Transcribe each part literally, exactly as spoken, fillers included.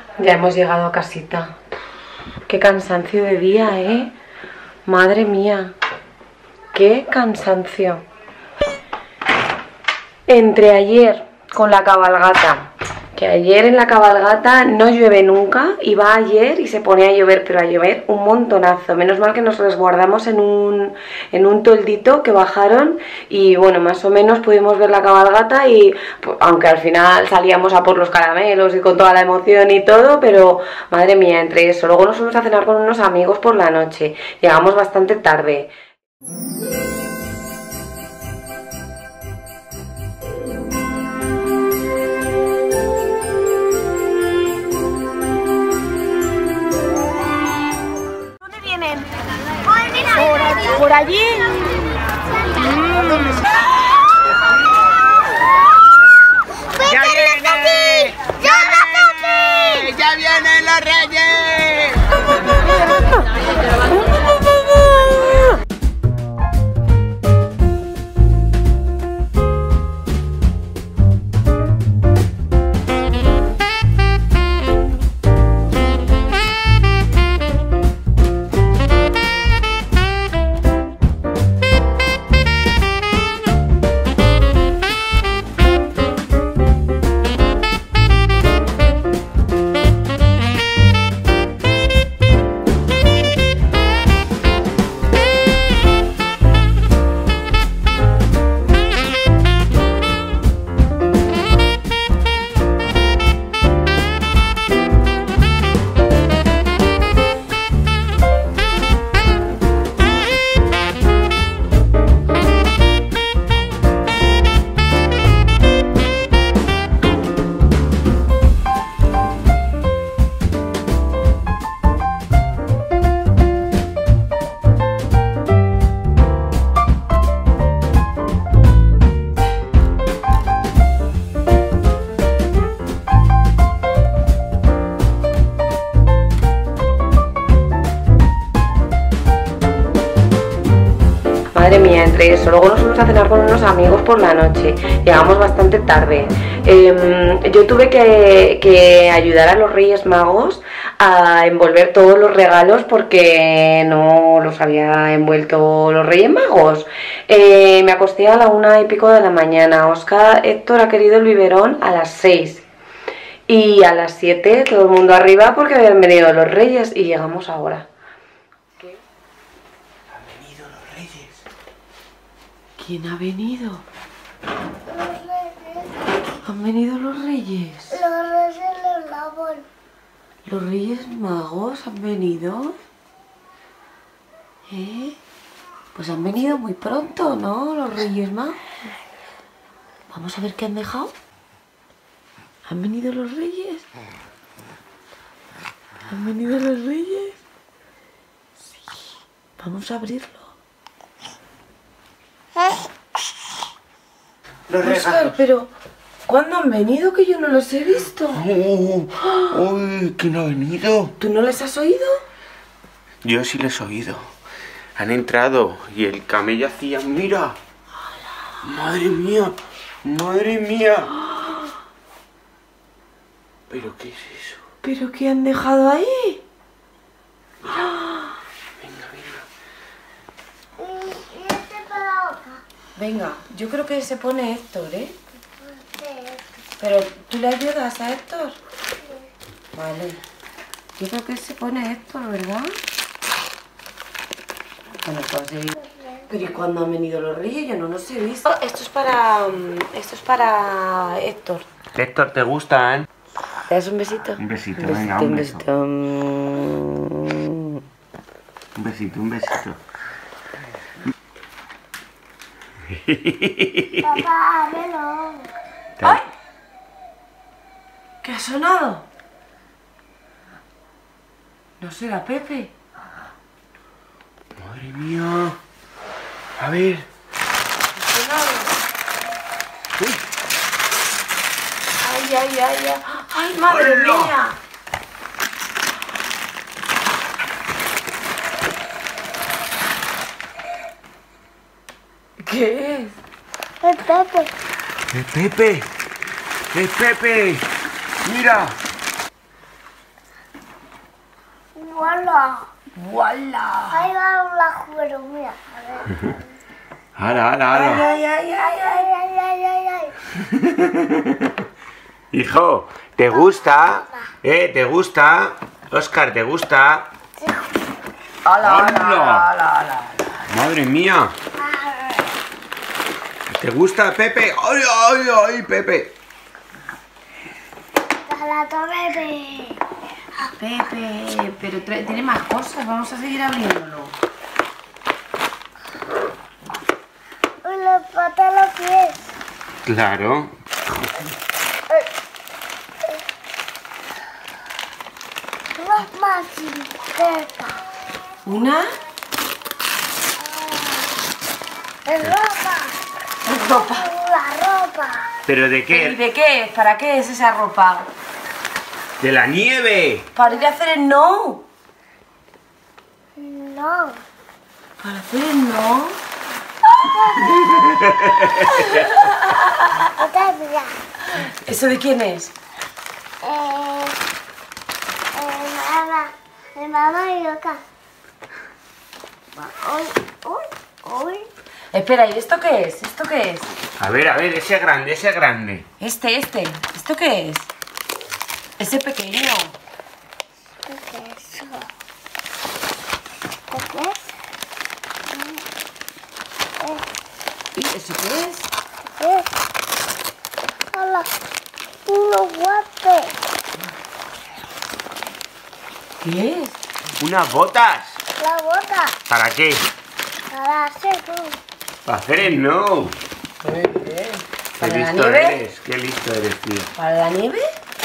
Ya hemos llegado a casita. Qué cansancio de día, ¿eh? Madre mía. Qué cansancio. Entre ayer con la cabalgata, que ayer en la cabalgata no llueve nunca, y va ayer y se pone a llover, pero a llover un montonazo. Menos mal que nos resguardamos en un, en un toldito que bajaron y bueno, más o menos pudimos ver la cabalgata y pues, aunque al final salíamos a por los caramelos y con toda la emoción y todo, pero madre mía, entre eso. Luego nos fuimos a cenar con unos amigos por la noche, llegamos bastante tarde. Por allí. Mm. ¡Ya viene! ¡Ya viene! ¡Ya vienen los reyes! Madre mía, entre eso, luego nos fuimos a cenar con unos amigos por la noche, llegamos bastante tarde. Eh, yo tuve que, que ayudar a los Reyes Magos a envolver todos los regalos porque no los había envuelto los Reyes Magos. Eh, me acosté a la una y pico de la mañana, Oscar, Héctor ha querido el biberón a las seis y a las siete todo el mundo arriba porque habían venido los Reyes y llegamos ahora. ¿Quién ha venido? Los reyes. ¿Han venido los reyes? Los reyes los lavon. ¿Los Reyes Magos han venido? ¿Eh? Pues han venido muy pronto, ¿no? Los Reyes Magos. Vamos a ver qué han dejado. ¿Han venido los Reyes? ¿Han venido los Reyes? Sí. Vamos a abrirlo. Los Oscar, regalos. pero ¿cuándo han venido? Que yo no los he visto. Uh, ¡Uy! ¿Quién ha venido? ¿Tú no les has oído? Yo sí les he oído. Han entrado y el camello hacía... ¡Mira! ¡Madre mía! ¡Madre mía! ¿Pero qué es eso? ¿Pero qué han dejado ahí? Venga, venga. Y este para otra. Venga, yo creo que se pone Héctor, ¿eh? Pero ¿tú le ayudas a Héctor? Vale. Yo creo que se pone Héctor, ¿verdad? Bueno, pues sí. Pero ¿y cuándo han venido los reyes? Yo no los he visto. Oh, esto es para... Esto es para Héctor. Héctor, ¿te gustan? ¿Te das un besito? Un besito, un venga, besito, un un beso. besito. Mm. Un besito, un besito. Papá, ábrelo. ¡Ay! ¿Qué ha sonado? ¿No será Pepe? Madre mía. A ver. ¿Qué ha sonado? Uy. ¡Ay, ay, ay, ay! ¡Ay, madre ¡Hola! mía! ¿Qué es? El Pepe. ¡Es Pepe! ¡Es Pepe! ¡Mira! ¡Hola! ¡Vuela! Ahí va un lajuero, mira. A ver. ¡Hala, hala, hala! ¡Ay, ay, ay, ay! Ay, ay, ay, ay, ay. Hijo, ¿te gusta? ¿Eh? ¿Te gusta? Oscar, ¿te gusta? ¡Hala, ¡Hala! hala, hala, hala! ¡Madre mía! ¿Te gusta, Pepe? ¡Ay, ay, ay, Pepe! Para tu bebé. Pepe, pero tra- tiene más cosas, vamos a seguir abriéndolo. Uy, le pata los pies. Claro. Ropa sin pepa. ¿Una? Es ropa. Ropa. La ropa. ¿Pero de ¿Y qué? de qué es? ¿Para qué es esa ropa? ¡De la nieve! ¿Para ir a hacer el no? No. ¿Para hacer el no? Otra mira. ¿Eso de quién es? Eh, eh, mamá. Mi mamá y yo acá. Uy, uy, uy. Espera, ¿y esto qué es? ¿Esto qué es? A ver, a ver, ese grande, ese grande. Este, este. ¿Esto qué es? Ese pequeño. ¿Qué es eso? ¿Qué es? ¿Y eso qué es? ¿Qué es? Hola. Unos guapos. ¿Qué es? ¡Unas botas! La bota. ¿Para qué? Para hacer tú. Para hacer el no. Muy bien. Qué ¿Para la listo nieve? eres, qué listo eres, tío. ¿Para la nieve?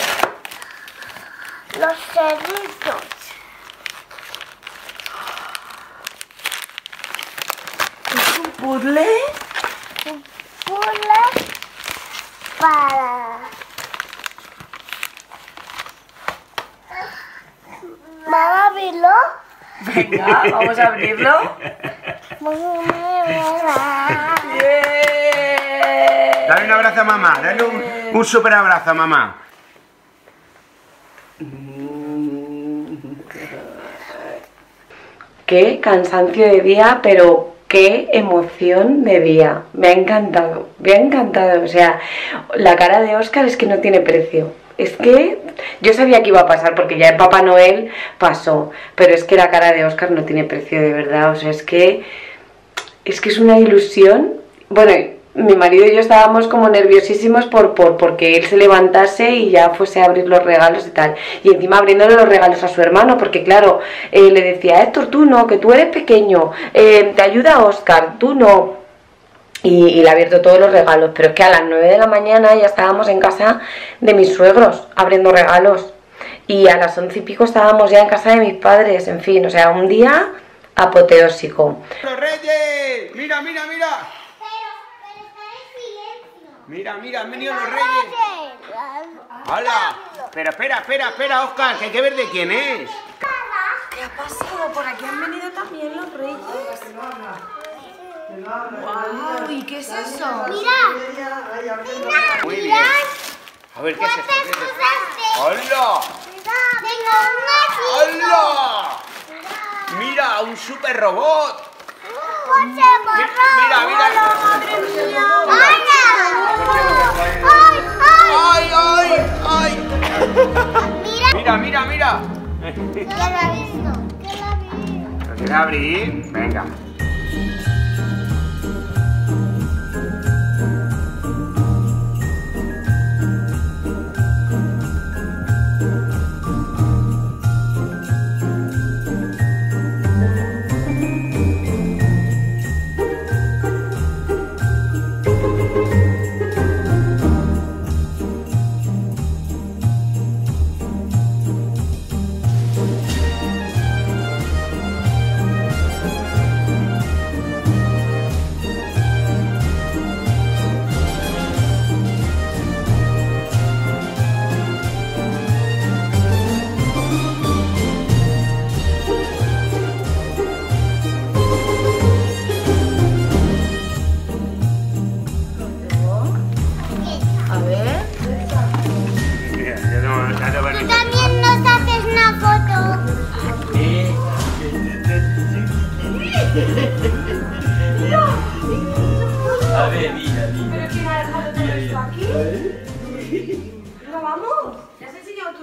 Los cerritos. ¿Es un puzzle? Un puzzle para... Mamá, ¿vilo? Venga, vamos a abrirlo. ¡Bien! Dale un abrazo a mamá, dale un, un super abrazo a mamá. Qué cansancio de día, pero qué emoción de día. Me ha encantado, me ha encantado. O sea, la cara de Óscar es que no tiene precio. Es que yo sabía que iba a pasar porque ya en Papá Noel pasó, pero es que la cara de Óscar no tiene precio de verdad. O sea, es que es que es una ilusión. Bueno, mi marido y yo estábamos como nerviosísimos por, por porque él se levantase y ya fuese a abrir los regalos y tal. Y encima abriéndole los regalos a su hermano, porque claro, eh, le decía, Héctor, tú no, que tú eres pequeño, eh, te ayuda Óscar, tú no. Y, y le ha abierto todos los regalos, pero es que a las nueve de la mañana ya estábamos en casa de mis suegros abriendo regalos. Y a las once y pico estábamos ya en casa de mis padres, en fin, o sea, un día apoteósico. ¡Los Reyes! ¡Mira, mira, mira! Pero, pero está en silencio. Mira, mira, han venido los Reyes. ¡Hala! Espera, espera, espera, espera, Óscar, que hay que ver de quién es. ¿Qué ha pasado? ¿Por aquí han venido también los reyes? ¡Guau! ¿Y qué es eso? Mira, Muy bien. A ver, ¿qué es esto? ¿Qué es esto? ¡Hola! tengo un gatito. ¡Hola! ¡Mira, un super robot! Coche Mira, mira, ¡Hola! ¡Ay, ay, ay! Mira. Mira, mira, mira. ¿Quién la ha visto? ¿Quién la ha visto? ¿Lo quieres abrir? Venga.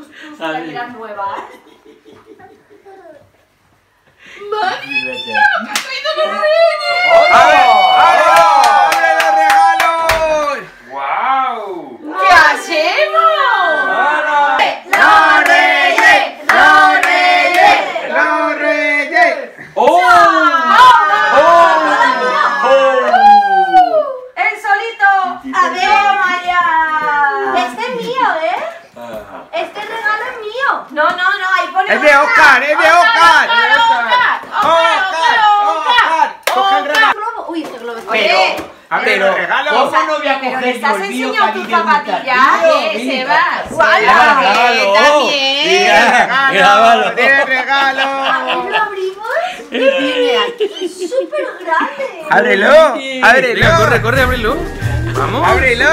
tus, tus playeras nuevas. ¡Madre mía! ¡Me ha traído los reyes! ¡Abre! ¡Abre! ¡Abre los regalos! ¡Guau! ¿Qué hacemos? ¡Los reyes! ¡Los reyes! ¡Los reyes! ¡Oh! ¡El solito! ¡A ver, María! Este es mío, ¿eh? Este regalo es mío. No, no, no, ahí pone. ¡Es de Oscar! ¡Es de Oscar! ¡Oscar! ¡Oscar! ¡Oscar! ¡Coge el regalo! Globo. Uy, este globo es Pero, ¡Abre los regalos! ¿cómo no voy a Pero coger le estás yo el mío, enseñando tus cariño, zapatillas. mío, ¿Qué? mío? Sebas. Regalo. También. ¡Regalo! ¡Tiene regalo! ¿Lo abrimos? Mira, es súper grande. ¡Ábrelo! ¡Ábrelo! Venga, corre, corre, ábrelo. Vamos. ¡Ábrelo!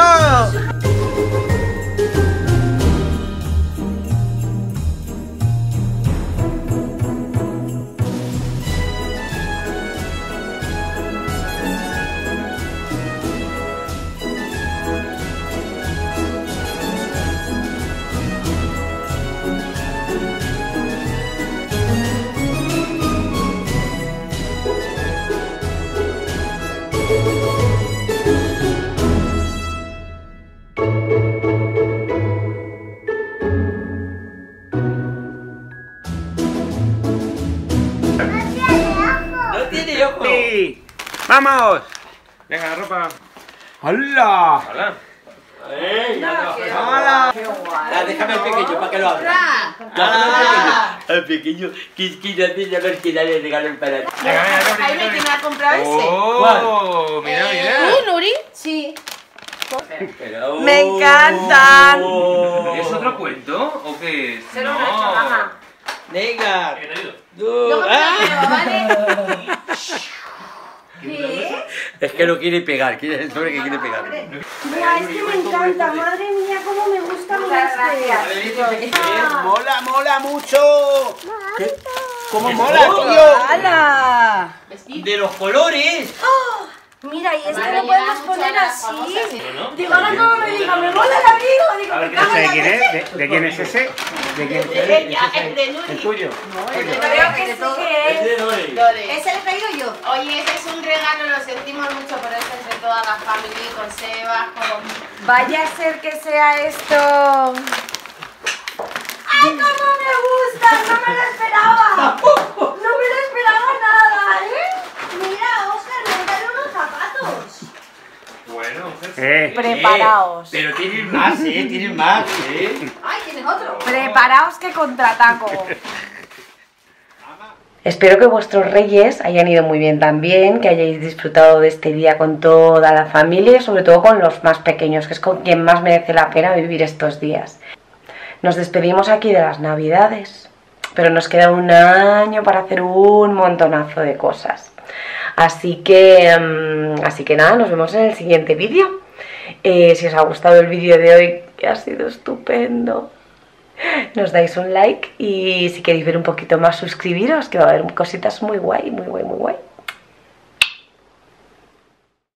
No tiene ojo. Sí. ¡Vamos! Venga, la ropa. ¡Hola! Hola. ¡Ey! ya no. ¡Hola! Ya, déjame el pequeño para que lo abra. Déjame el pequeño. El pequeño. Que que no tiene a ver si dale regalo para ti. Venga, venga, Ahí me tiene a comprar ese. ¡Oh! ¡Mira, mira! ¿Tú, Nuri? Sí. Pero- Me encantan. Oh. ¿Es otro cuento o qué es? Se lo he hecho, mamá. Venga. He traído. Tú. Luego te ¡Ah! lo llevo, ¿vale? ¿Qué? Es que lo quiere pegar, quiere el sobre que quiere pegar. Mira, es que me encanta, madre mía, cómo me gusta este. ¡Mola, mola mucho! ¿Qué? ¿Cómo mola, tío? ¡Hala! De los colores. Mira, y este Vale, lo podemos lleva poner mucho a las así. famosas, ¿sí? Digo, ahora como me diga, me mola el abrigo, digo, me cago en la ¿De quién leche. es? ¿De, de quién es ese? ¿De quién es De ese? ella, el de Nuri. ¿El tuyo? Creo que sí que Es es. de Dori. Ese le he traído yo. Oye, ese es un regalo, lo sentimos mucho, pero es entre toda la familia, con Sebas, con... Vaya a ser que sea esto. ¡Ay, cómo me gusta! ¡No me lo esperaba! ¡No me lo esperaba nada, eh! Mira, Oscar, me regalo unos zapatos. Bueno, Eh, Preparaos. Pero tienen más, eh, tienen más, eh. ¡Ay, tienes otro! Preparaos que contraataco. Espero que vuestros reyes hayan ido muy bien también, que hayáis disfrutado de este día con toda la familia y sobre todo con los más pequeños, que es con quien más merece la pena vivir estos días. Nos despedimos aquí de las Navidades, pero nos queda un año para hacer un montonazo de cosas. Así que, um, así que nada, nos vemos en el siguiente vídeo. Eh, si os ha gustado el vídeo de hoy, que ha sido estupendo, nos dais un like y si queréis ver un poquito más, suscribiros, que va a haber cositas muy guay, muy guay, muy guay.